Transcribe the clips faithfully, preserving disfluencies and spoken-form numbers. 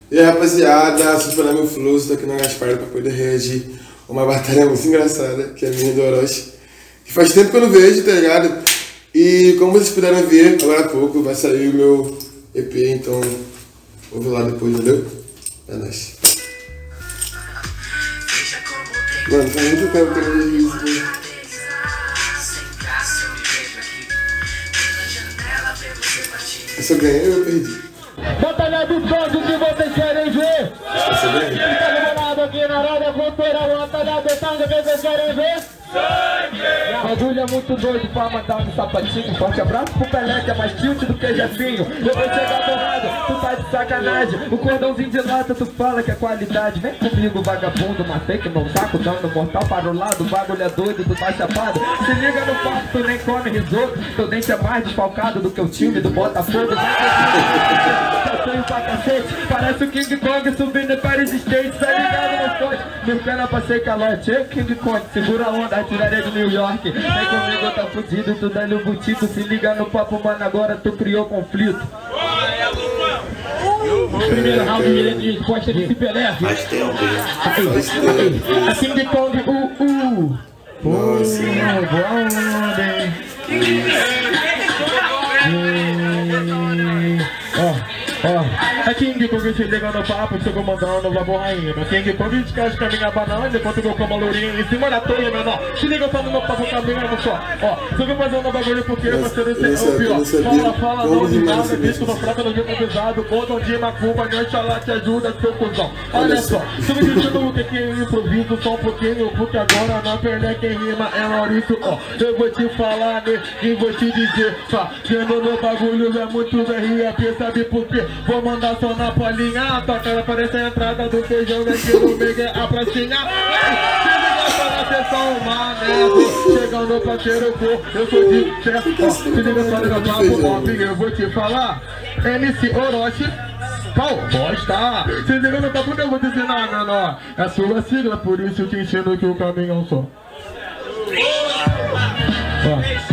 E aí, rapaziada, Super meu Flow, estou aqui na Gaspar para poder reagir a uma batalha muito engraçada, que é a minha do Orochi. Que faz tempo que eu não vejo, tá ligado? E como vocês puderam ver, agora há pouco vai sair o meu E P, então vou ver lá depois, entendeu? É nóis. Mano, faz muito tempo que eu não vejo isso. Se eu ganhei, eu perdi. Batalha do sangue que vocês querem ver. Tá liberado aqui na roda cultura. Batalha do sangue que vocês querem ver. Sangue! Bagulho é muito doido pra mandar um sapatinho. Forte abraço pro Pelé que é mais tilt do que Jefinho. Eu vou chegar borrado, tu tá de sacanagem. O cordãozinho de lata tu fala que é qualidade. Vem comigo vagabundo, matei que não saco. Dando mortal para o lado, o bagulho é doido, tu tá chapado. Se liga no papo, tu nem come risoto. Teu dente é mais desfalcado do que o time do Botafogo. Sonho pra cacete, parece o King Kong subindo para os States, tá ligado no fonte? Me pena passei calote, ei King Kong, segura a onda, artilharia de New York. Vem comigo, tá fudido, tu dá-lhe o butico. Se liga no papo, mano, agora tu criou conflito. Primeiro round de resposta de Pelé. Faz tempo, né? A King Kong, uh, uh. Nossa, Ó, ó, a King Kong se liga no papo, chegou mandando lá borrainha. King Kong descasca a minha banana enquanto eu como a lourinha em cima da torre, menor. Se liga só no meu papo caminhando só. Ó, você vai fazendo bagulho porque você não sei o pior. Fala, fala, não de nada, visto no fraco, no jogo pesado. Botão de macumba, não lá te ajuda, seu cuzão. Olha só, você me dizendo o que que eu improviso só um pouquinho, porque agora na perna quem rima é Maurício. Ó, eu vou te falar, né, e vou te dizer, fazendo meu bagulho é muito R A P, sabe por quê? Vou mandar só na palhinha, a tua cara parece a entrada do feijão, aqui no meio é a pracinha. Se liga só na sessão, mané, chegando parceiro, pô, eu sou de certo. Ó, se liga só no papo, ó, eu vou te falar, M C Orochi. Pau, bosta! Se liga no papo que eu vou te ensinar, menor. É a sua sigla, por isso eu te ensino que o caminho é um só. Ó.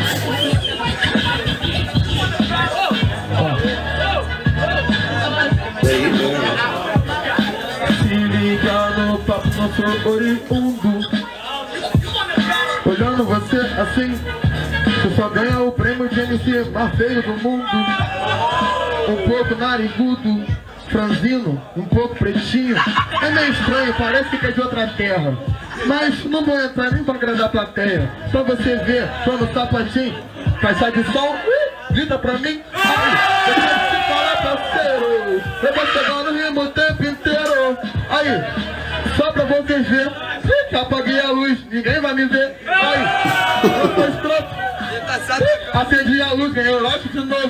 Se liga no papo, não sou oriundo. Olhando você assim, você só ganha o prêmio de M C mais feio do mundo. Um pouco narigudo, franzino, um pouco pretinho. É meio estranho, parece que é de outra terra. Mas não vou entrar nem pra agradar a plateia. Só você ver, tô no sapatinho, caixa de som, grita pra mim. Aí, eu quero te falar, parceiro, eu vou chegar no rimo o tempo inteiro. Aí, só pra vocês verem, apaguei a luz, ninguém vai me ver. Aí, eu tô estrofe. Acendi a luz, ganhei o Orochi de novo.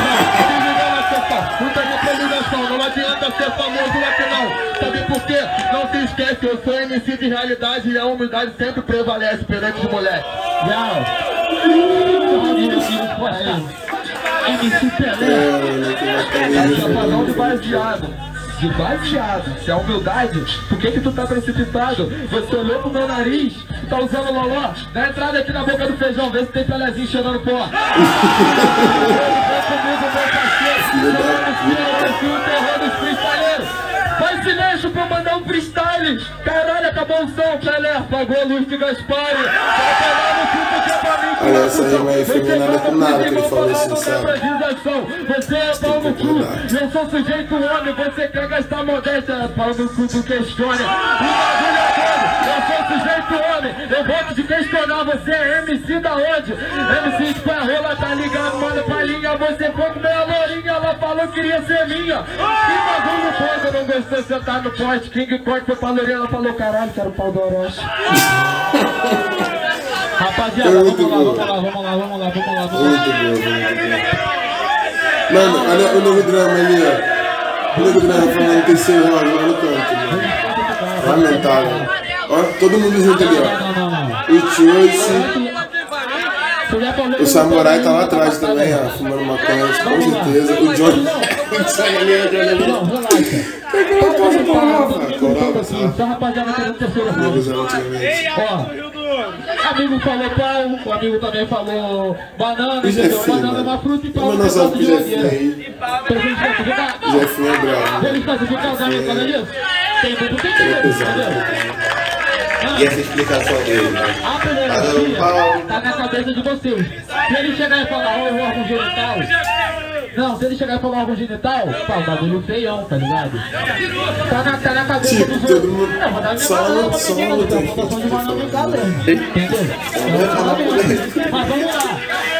Muita improvisação, não adianta ser famoso aqui não. Sabe por quê? Não se esquece, eu sou M C de realidade e a humildade sempre prevalece perante os moleques. M C Pelé, é chapadão de baseado. De baseado, se é humildade, por que que tu tá precipitado? Você olhou pro meu nariz, tu tá usando loló. Dá entrada aqui na boca do feijão, vê se tem Pelézinho cheirando pó. Vem comigo, meu parceiro, o terror dos freestyleiros. Faz silêncio pra eu mandar um freestyle. Caralho, acabou o som, Pelé, apagou a luz de Gaspar. Vai pegar no tipo que é pra mim. Olha, essa rima aí foi nada com nada que ele falou assim, sabe? Você é pau no cu, eu sou sujeito homem, você quer gastar modéstia, pau no cu do questione. O bagulho é todo, eu sou sujeito homem, eu vou te questionar, você é M C da onde? M C de rola, tá ligado, mano, palhinha, você foi comer a lourinha, ela falou que queria ser minha. Que bagulho todo, não gostou de sentar no poste, King Kong foi pra lourinha, ela falou, caralho, quero o pau do Orochi. Rapaziada, vamos lá, vamos lá, vamos lá, vamos lá, vamos lá, vamos lá. Muito bom, muito bom. Mano, olha o novo drama ali, ó. O novo drama falando em terceiro round lá no canto, mano. Lamentável. Ó, todo mundo junto ali, ó. O Choice. O Samurai tá lá atrás também, ó. Fumando maconha, com certeza. O Johnny. O Johnny ali, o Johnny ali. Não, relaxa. Eu não posso falar, velho. Corava, tá, rapaziada, que é no terceiro round. Ó. amigo falou pau, o amigo também falou banana, entendeu? Banana é uma fruta e pau. Mas nós sabemos que o Jefinho aí. Presente classificado? O Jefinho é bravo. Eles classificam os amigos por disso? Tem muito tempo, entendeu? E essa explicação dele, né? A pedagogia tá na cabeça de vocês. Se ele chegar e falar, ô, oh, órgão genital. Não, se ele chegar e falar órgão genital, pá, o bagulho feião, tá ligado? Tá na, tá na cabeça tipo, dos todo mundo. Não, vou dar minha só banana no pra só menina, no então, a votação de banana no galera. Entendeu? Mas vamos lá.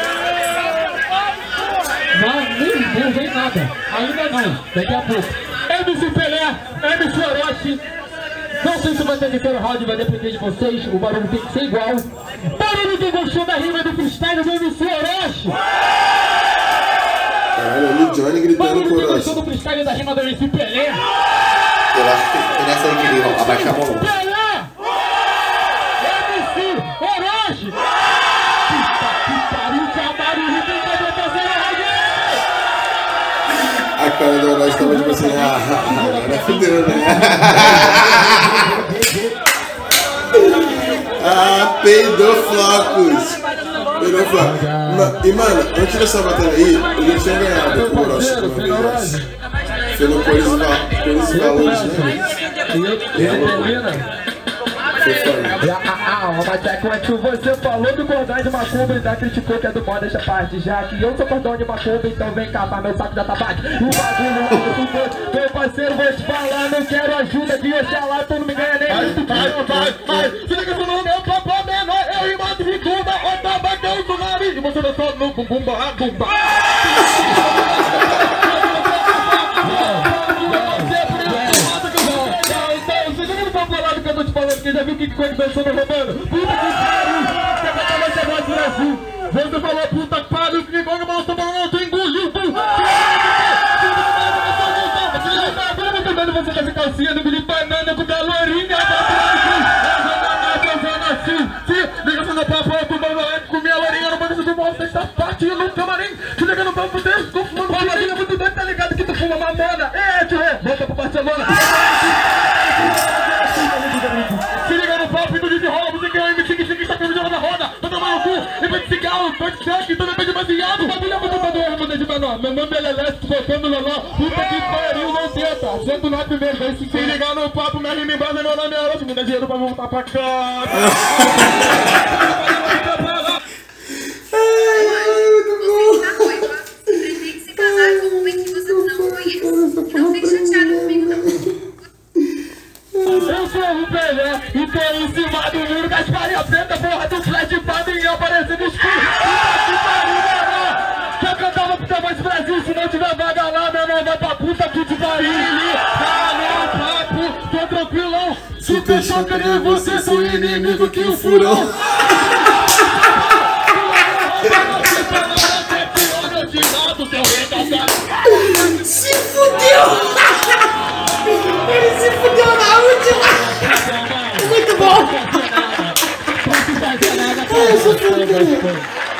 Não, nem, não vem nada. Ainda não, daqui a pouco. M C Pelé, M C Orochi. Não sei se vai ter terceiro round, vai depender de vocês. O barulho tem que ser igual. Barulho que gostou da rima do freestyle do M C Orochi. Caralho, olha o Johnny gritando Barulho com o que Orochi. gostou do freestyle da rima do M C Pelé. Eu acho que tem nessa aí que ele vai abaixar a mão. Pelé! M C Orochi! Puta que pariu, chamaram o Rio tem que botar terceiro round. A cara do Orochi tava tipo assim, ah, agora fudeu, né? Ah, peidou flocos. Peidou flocos. Ma- E mano, antes dessa batalha aí, eu já tinha ganhado com o Orochi uma vez antes. Foi no Cores e Valores, né? E ele termina. Foi foda. Ah, ah, mas é quando você falou do cordão de macumba e já criticou que é do mal dessa parte. Já que eu sou cordão de macumba, então vem cá, pra meu saco já tá bate. O bagulho é do meu parceiro, vou te falar, não quero ajuda de Oxalá, tu não me ganha nem muito. Vai, vai, vai, se liga no meu papo menor, eu e mato de Cuba, ou tá batendo no nariz, e você não só no bum bum bum bum. Eu tô te falando que já viu o que que coisa pensou me roubando? Puta que pariu! Você vai falar essa voz do Brasil! Você falou puta que pariu, que igual que mal tô falando, tu engoliu, tu! Você tá sem calcinha, não engoliu banana com calorinha! Liga só no papo, tu vai lá com minha lourinha no banco do mal, sexta parte no camarim! Te liga no papo dele, tô fumando camarinha, muito doido, tá ligado que tu fuma mamona! É, tio, volta pro Barcelona! Se liga no papo do desenrola, você que é o M C que chega e está com o vídeo na roda. Tô tomando no cu, e vai de cigarro, vai de sangue, tô depende baseado. Bagulho é muito bador, vou de menor. Meu nome é Lelé, tô botando loló. Puta que pariu, não tenta. Sendo lá primeiro, vai se ligar no papo, minha rima em base, meu nome é Orochi. Me dá dinheiro pra voltar pra casa. Pretende se casar com um homem que você não conhece. Não fique chateado comigo, não. Eu sou o Pelé e tô em cima do muro das farinhas preta, porra do flash padre aparecendo escuro. Puta que pariu, menor! Se eu cantava pro tamanho do Brasil, se não tiver vaga lá, meu irmão, vai pra puta que te pariu. Tá no papo, tô tranquilão. Se pensou que nem você, sou inimigo que o furão. Se fudeu! Ele se fudeu na última! Muito bom! Ai, se fudeu!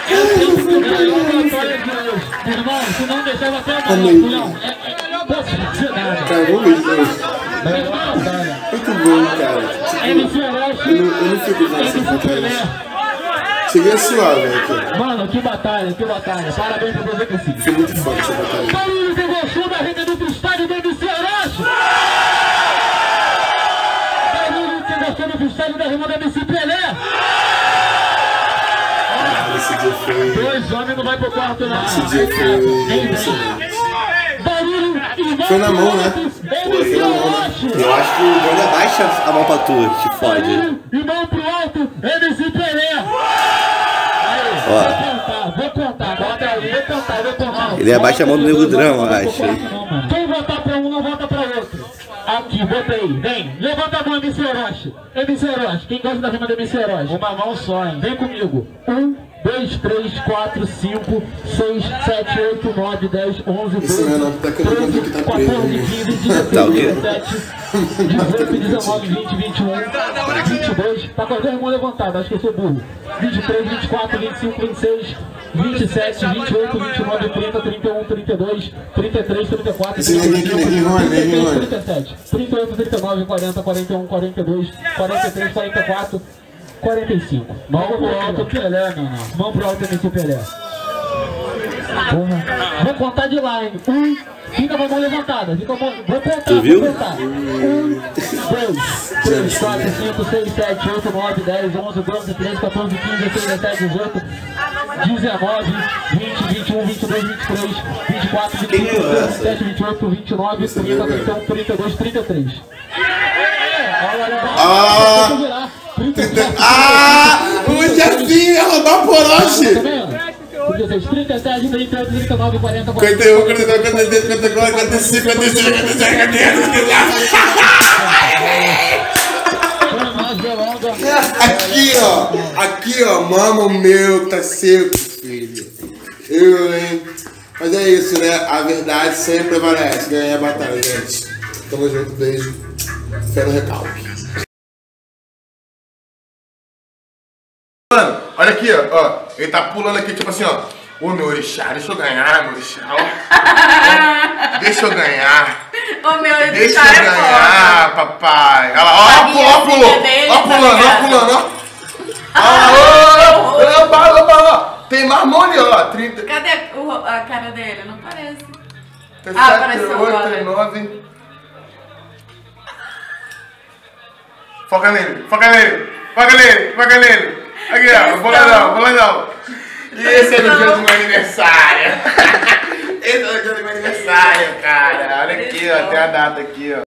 Irmão, se não deixar você Amém. não Cara, vamos ver de novo. Muito bom, cara. M C Orochi, Eu não, eu não fico usando essa batalha. Cheguei a suar, velho, aqui. mano, que batalha, que batalha. Parabéns pra você, Cacique. Foi muito foda essa batalha. Barulho que gostou da rima do freestyle do M C Orochi. Barulho que gostou do freestyle da rima do M C Pelé. Esse dia foi... Dois homens não vai pro quarto, não. Esse dia foi emocionante. Barulho e Foi na mão, né? M C Orochi. Eu acho que o Johnny abaixa a mão pra tu, te fode. E mão pro alto, M C Pelé. Ó. Vou contar, vou contar, bota aí, vou contar, vou contar. Ele abaixa a mão do Nego Drama, eu acho. Quem votar pra um, não vota pra outro. Aqui, bota aí, vem. Levanta a mão, M C Orochi. M C Orochi, quem gosta da rima do M C Orochi? Uma mão só, hein? Vem comigo. Um, dois, três, quatro, cinco, seis, sete, oito, nove, dez, onze, Esse doze, menor tá querendo que tá preso, quatorze, né? quinze, Tá o dezesseis, quê? dezessete, dezoito, dezenove, vinte, vinte e um, vinte e dois, tá com as duas mãos levantadas, acho que eu sou burro. vinte e três, vinte e quatro, vinte e cinco, vinte e seis, vinte e sete, vinte e oito, vinte e nove, trinta, trinta e um, trinta e dois, trinta e três, trinta e quatro, Esse neguinho aqui, neguinho Rony, neguinho Rony. trinta e sete, trinta e oito, trinta e nove, quarenta, quarenta e um, quarenta e dois, quarenta e três, quarenta e quatro, quarenta e cinco. Mão pro alto, Pelé, meu irmão. Mão pro alto, M C Pelé. Porra. Vou contar de line. Um, fica com a mão levantada. Fica a mão... Vou contar, tu viu? vou contar. Um, dois, três, quatro, cinco, seis, sete, oito, nove, dez, onze, doze, treze, quatorze, quinze, dezesseis, dezessete, dezoito, dezenove, vinte, vinte e um, vinte e dois, vinte e três, vinte e quatro, vinte e cinco, vinte e seis, vinte e sete, vinte e oito, vinte e nove, trinta, trinta e um, trinta e dois, trinta e três. Ah! Ah! O Jefinho ia roubar por hoje! trinta e sete, trinta e oito, trinta e nove, quarenta, quarenta e um, quarenta e dois, quarenta e três, quarenta e quatro, quarenta e cinco, quarenta e seis, quarenta e sete, quarenta e oito. Aqui, ó. Aqui, ó. Mama, o meu tá seco, filho. Eu, hein. Mas é isso, né? A verdade sempre prevalece. Ganhei a batalha, gente. Tamo junto, beijo. Fé no recalque. Mano, olha aqui, ó, ó. Ele tá pulando aqui, tipo assim, ó. Ô, meu orixá, deixa eu ganhar, meu orixá. Ó. Deixa eu ganhar. O meu orixá Deixa eu é ganhar, foda. papai. Olha lá, ó, pulou, ó, pulou. Ó, pulando, ó, pulando, ó. Ó, ó, ó, ó. Tem marmone, ó. trinta. Cadê o, a cara dele? Não parece. Ah, apareceu agora. trinta e nove. Foca nele, foca nele, foca nele, foca nele. Aqui, ó, boladão, boladão. E esse é o dia do meu aniversário. Esse é o dia do meu aniversário, cara. Olha aqui, ó, tem a data aqui, ó.